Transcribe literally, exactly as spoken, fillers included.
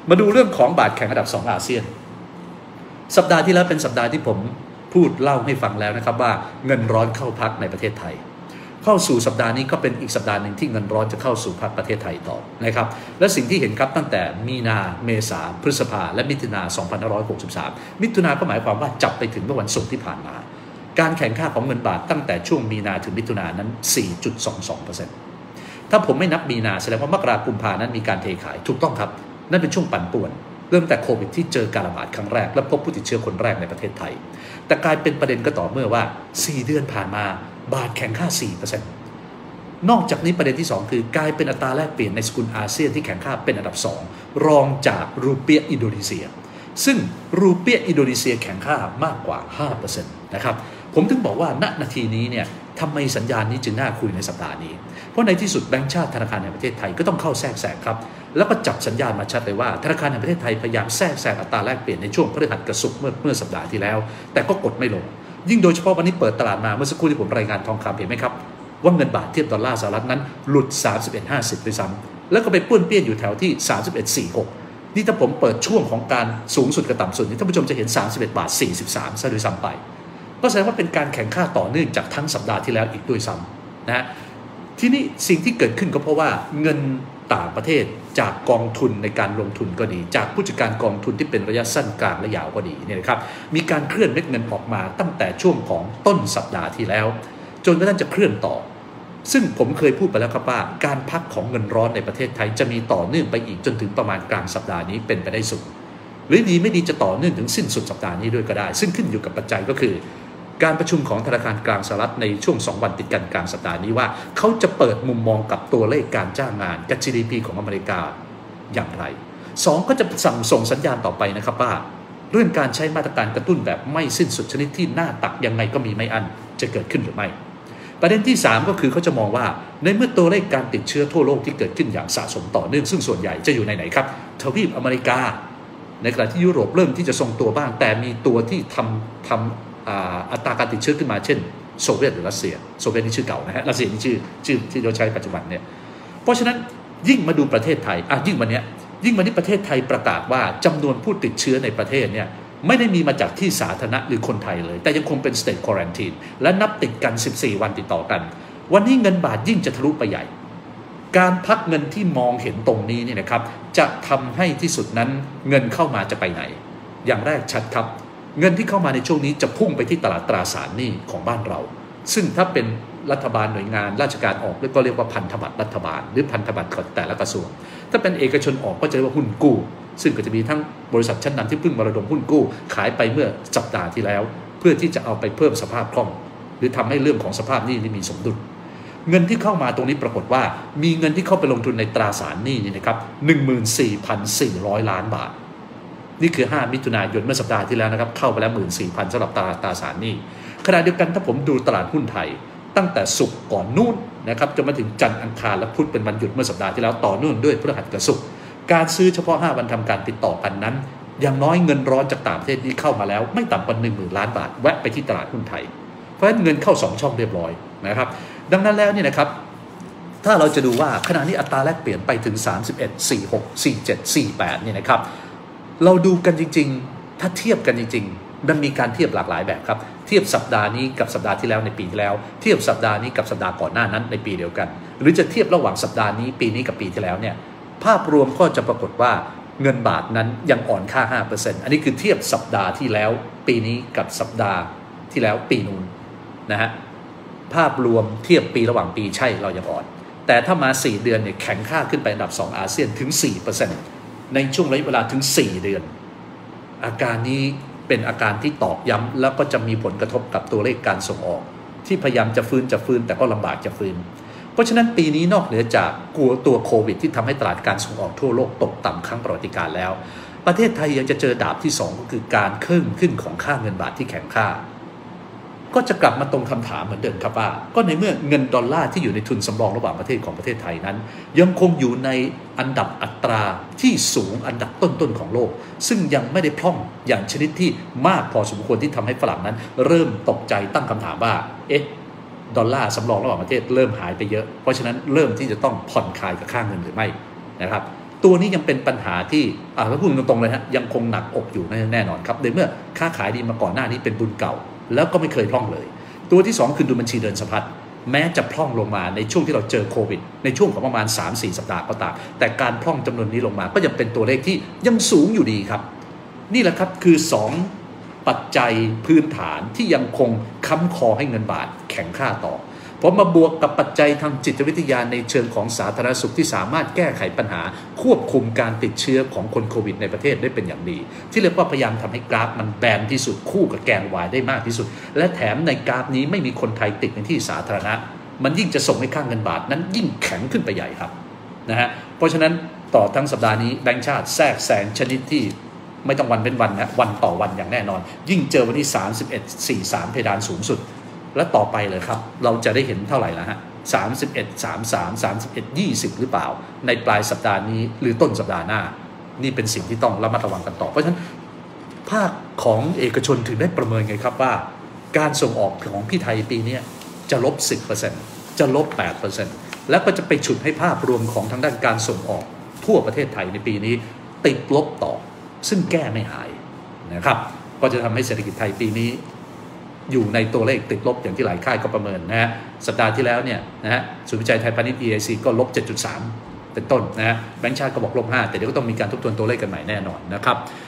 มาดูเรื่องของบาทแข็งอันดับสองอาเซียนสัปดาห์ที่แล้วเป็นสัปดาห์ที่ผมพูดเล่าให้ฟังแล้วนะครับว่าเงินร้อนเข้าพักในประเทศไทยเข้าสู่สัปดาห์นี้ก็เป็นอีกสัปดาห์หนึ่งที่เงินร้อนจะเข้าสู่พักประเทศไทยต่อนะครับและสิ่งที่เห็นครับตั้งแต่มีนาเมษาพฤษภาและมิถุนาสองพันห้าร้อยหกสิบสามมิถุนาก็หมายความว่าจับไปถึงเมื่อวันศุกร์ที่ผ่านมาการแข่งค่าของเงินบาทตั้งแต่ช่วงมีนาถึงมิถุนานั้น สี่จุดสองสองเปอร์เซ็นต์ ถ้าผมไม่นับมีนาแสดงว่ามกราคมกุมภานั้นมีการเทขายถูกต้องครับนั่นเป็นช่วงปั่นป่วนเริ่มแต่โควิดที่เจอการระบาดครั้งแรกและพบผู้ติดเชื้อคนแรกในประเทศไทยแต่กลายเป็นประเด็นก็ต่อเมื่อว่าสี่เดือนผ่านมาบาทแข็งค่า สี่เปอร์เซ็นต์ นอกจากนี้ประเด็นที่สองคือกลายเป็นอัตราแลกเปลี่ยนในสกุลอาเซียนที่แข็งค่าเป็นอันดับสองรองจากรูเปียอินโดนีเซียซึ่งรูเปียอินโดนีเซียแข็งค่ามากกว่า ห้าเปอร์เซ็นต์ นะครับผมถึงบอกว่าณนาทีนี้เนี่ยทำไมสัญญาณนี้จึงน่าคุยในสัปดาห์นี้เพราะในที่สุดแบงก์ชาติธนาคารแห่งประเทศไทยก็ต้องเข้าแทรกแซงครับแล้วก็จับสัญญาณมาชัดเลยว่าธนาคารแห่งประเทศไทยพยายามแทรกแซงอัตราแลกเปลี่ยนในช่วงพฤหัสกับศุกร์เมื่อเมื่อสัปดาห์ที่แล้วแต่ก็กดไม่ลงยิ่งโดยเฉพาะวันนี้เปิดตลาดมาเมื่อสักครู่ที่ผมรายงานทองคำเห็นไหมครับว่าเงินบาทเทียบดอลลาร์สหรัฐนั้นหลุด สามสิบเอ็ดจุดห้าศูนย์ ด้วยซ้ำแล้วก็ไปป้วนเปี้ยนอยู่แถวที่ สามสิบเอ็ดจุดสี่หก นี่ถ้าผมเปิดช่วงของการสูงสุดกับต่ำสุดนี่ท่านผู้ชมจะเห็น สามสิบเอ็ดบาทสี่สิบสาม ซะด้วยซ้ำไปก็แสดงว่าเป็นการแข่งค่าต่อเนื่องจากทั้งสัปดาห์ที่แล้วอีกด้วยซ้ำนะที่นี่สิ่งที่เกิดขึ้นก็เพราะว่าเงินต่างประเทศจากกองทุนในการลงทุนก็ดีจากผู้จัดการกองทุนที่เป็นระยะสั้นกลางและยาวก็ดีเนี่ยนะครับมีการเคลื่อนเม็ดเงินออกมาตั้งแต่ช่วงของต้นสัปดาห์ที่แล้วจนกระทั่งจะเคลื่อนต่อซึ่งผมเคยพูดไปแล้วครับว่าการพักของเงินร้อนในประเทศไทยจะมีต่อเนื่องไปอีกจนถึงประมาณกลางสัปดาห์นี้เป็นไปได้สูงหรือดีไม่ดีจะต่อเนื่องถึงสิ้นสุดสัปดาห์นี้ด้วยก็ได้ซึ่งขึ้นอยู่กับปัจจัยก็คือการประชุมของธนาคารกลางสหรัฐในช่วงสองวันติดกันกลางสัปดาห์นี้ว่าเขาจะเปิดมุมมองกับตัวเลขการจ้างงานกับ จี ดี พี ของอเมริกาอย่างไรสองก็จะสั่งส่งสัญญาณต่อไปนะครับว่าเรื่องการใช้มาตรการกระตุ้นแบบไม่สิ้นสุดชนิดที่หน้าตักยังไงก็มีไม่อั้นจะเกิดขึ้นหรือไม่ประเด็นที่สามก็คือเขาจะมองว่าในเมื่อตัวเลขการติดเชื้อทั่วโลกที่เกิดขึ้นอย่างสะสมต่อเนื่องซึ่งส่วนใหญ่จะอยู่ในไหนครับทวีปอเมริกาในขณะที่ยุโรปเริ่มที่จะทรงตัวบ้างแต่มีตัวที่ทำทำอัตราการติดเชื้อขึ้นมาเช่นโซเวียตหรือรัสเซียโซเวียตนี่ชื่อเก่านะฮะรัสเซียนี่ชื่อชื่อที่เราใช้ปัจจุบันเนี่ยเพราะฉะนั้นยิ่งมาดูประเทศไทยอ่ะยิ่งวันนี้ยิ่งวันนี้ประเทศไทยประกาศว่าจำนวนผู้ติดเชื้อในประเทศเนี่ยไม่ได้มีมาจากที่สาธารณะหรือคนไทยเลยแต่ยังคงเป็น state quarantine และนับติดกันสิบสี่วันติดต่อกันวันนี้เงินบาทยิ่งจะทะลุไปใหญ่การพักเงินที่มองเห็นตรงนี้เนี่ยนะครับจะทำให้ที่สุดนั้นเงินเข้ามาจะไปไหนอย่างแรกชัดครับเงินที่เข้ามาในช่วงนี้จะพุ่งไปที่ตลาดตราสารหนี้ของบ้านเราซึ่งถ้าเป็นรัฐบาลหน่วยงานราชการออกก็เรียกว่าพันธบัตรรัฐบาลหรือพันธบัตรของแต่ละกระทรวงถ้าเป็นเอกชนออกก็จะเรียกว่าหุ้นกู้ซึ่งก็จะมีทั้งบริษัทชั้นนำที่เพิ่งมาระดมหุ้นกู้ขายไปเมื่อสัปดาห์ที่แล้วเพื่อที่จะเอาไปเพิ่มสภาพคล่องหรือทำให้เรื่องของสภาพหนี้นี่มีสมดุลเงินที่เข้ามาตรงนี้ปรากฏว่ามีเงินที่เข้าไปลงทุนในตราสารหนี้นี่นะครับ หนึ่งหมื่นสี่พันสี่ร้อย ล้านบาทนี่คือห้ามิถุนายนเมื่อสัปดาห์ที่แล้วนะครับเข้าไปแล้ว หนึ่งหมื่นสี่พัน สำหรับตราตราสารหนี้ขณะเดียวกันถ้าผมดูตลาดหุ้นไทยตั้งแต่ศุกร์ก่อนนู่นนะครับจนมาถึงจันทร์อังคารและพุธเป็นวันหยุดเมื่อสัปดาห์ที่แล้วต่อเนื่องด้วยพฤหัสกับศุกร์การซื้อเฉพาะห้าวันทำการติดต่อกันนั้นอย่างน้อยเงินร้อนจากต่างประเทศนี้เข้ามาแล้วไม่ต่ำกว่า หนึ่งหมื่น ล้านบาทแวะไปที่ตลาดหุ้นไทยเพราะฉะนั้นเงินเข้าสองช่องเรียบร้อยนะครับดังนั้นแล้วเนี่ยนะครับถ้าเราจะดูว่าขณะนี้อัตราแลกเปลี่ยนไปถึงสามสิบเอ็ด สี่สิบหก สี่สิบเจ็ด สี่สิบแปดเนี่ยนะครับเราดูกันจริงๆถ้าเทียบกันจริงๆมันมีการเทียบหลากหลายแบบครับเทียบสัปดาห์นี้กับสัปดาห์ที่แล้วในปีที่แล้วเทียบสัปดาห์นี้กับสัปดาห์ก่อนหน้านั้นในปีเดียวกันหรือจะเทียบระหว่างสัปดาห์นี้ปีนี้กับปีที่แล้วเนี่ยภาพรวมก็จะปรากฏว่าเงินบาทนั้นยังอ่อนค่า ห้าเปอร์เซ็นต์ อันนี้คือเทียบสัปดาห์ที่แล้วปีนี้กับสัปดาห์ที่แล้วปีนู้นนะฮะภาพรวมเทียบปีระหว่างปีใช่เรายังอ่อนแต่ถ้ามาสี่เดือนเนี่ยแข็งค่าขึ้นไปอันดับสองอาเซียนถึง สี่เปอร์เซ็นต์ ในช่วงระยะเวลาถึงสี่เดือนอาการนี้เป็นอาการที่ตอกย้ำแล้วก็จะมีผลกระทบกับตัวเลขการส่งออกที่พยายามจะฟื้นจะฟื้นแต่ก็ลำบากจะฟื้นเพราะฉะนั้นปีนี้นอกเหนือจากกลัวตัวโควิดที่ทำให้ตลาดการส่งออกทั่วโลกตกต่ำครั้งประวัติการแล้วประเทศไทยยังจะเจอดาบที่สองก็คือการเพิ่มขึ้นของค่าเงินบาทที่แข็งค่าก็จะกลับมาตรงคำถามเหมือนเดิมครับว่าก็ในเมื่อเงินดอลลาร์ที่อยู่ในทุนสำรองระหว่างประเทศของประเทศไทยนั้นยังคงอยู่ในอันดับอัตราที่สูงอันดับต้นๆของโลกซึ่งยังไม่ได้พร่องอย่างชนิดที่มากพอสมควรที่ทำให้ฝรั่งนั้นเริ่มตกใจตั้งคำถามว่าเอ๊ะดอลลาร์สำรองระหว่างประเทศเริ่มหายไปเยอะเพราะฉะนั้นเริ่มที่จะต้องผ่อนคลายกับค่าเงินหรือไม่นะครับตัวนี้ยังเป็นปัญหาที่อ่าพูดตรงๆเลยฮะยังคงหนักอกอยู่แน่นอนครับในเมื่อค้าขายดีมาก่อนหน้านี้เป็นบุญเก่าแล้วก็ไม่เคยพร่องเลยตัวที่สองคือดูบัญชีเดินสะพัดแม้จะพร่องลงมาในช่วงที่เราเจอโควิดในช่วงของประมาณ สามถึงสี่ สัปดาห์ก็ตามแต่การพร่องจำนวนนี้ลงมาก็ยังเป็นตัวเลขที่ยังสูงอยู่ดีครับนี่แหละครับคือสองปัจจัยพื้นฐานที่ยังคงค้ำคอให้เงินบาทแข็งค่าต่อพอมาบวกกับปัจจัยทางจิตวิทยาในเชิงของสาธารณสุขที่สามารถแก้ไขปัญหาควบคุมการติดเชื้อของคนโควิดในประเทศได้เป็นอย่างดีที่เรียกว่าพยายามทำให้กราฟมันแบนที่สุดคู่กับแกน Y ได้มากที่สุดและแถมในกราฟนี้ไม่มีคนไทยติดในที่สาธารณะมันยิ่งจะส่งให้ค่าเงินบาทนั้นยิ่งแข็งขึ้นไปใหญ่ครับนะฮะเพราะฉะนั้นต่อทั้งสัปดาห์นี้แบงก์ชาติแทรกแซงชนิดที่ไม่ต้องวันเป็นวันนะวันต่อวันอย่างแน่นอนยิ่งเจอวันที่สามสิบเอ็ด สี่สิบสามเพดานสูงสุดและต่อไปเลยครับเราจะได้เห็นเท่าไหร่แล้วฮะสามสิบเอ็ด สามสิบสาม สามสิบเอ็ด ยี่สิบหรือเปล่าในปลายสัปดาห์นี้หรือต้นสัปดาห์หน้านี่เป็นสิ่งที่ต้องระมัดระวังกันต่อเพราะฉะนั้นภาคของเอกชนถึงได้ประเมินไงครับว่าการส่งออกของพี่ไทยปีนี้จะลบ สิบเปอร์เซ็นต์ จะลบ แปดเปอร์เซ็นต์ แล้วก็จะไปฉุดให้ภาพรวมของทางด้านการส่งออกทั่วประเทศไทยในปีนี้ติดลบต่อซึ่งแก้ไม่หายนะครับก็จะทำให้เศรษฐกิจไทยปีนี้อยู่ในตัวเลขติดลบอย่างที่หลายค่ายก็ประเมินนะฮะสัปดาห์ที่แล้วเนี่ยนะฮะศูนย์วิจัยไทยพาณิชย์ อี ไอ ซี ก็ลบ เจ็ดจุดสาม เป็นต้นนะฮะแบงก์ชาติก็บอกลบห้าแต่เดี๋ยวก็ต้องมีการทบทวนตัวเลขกันใหม่แน่นอนนะครับ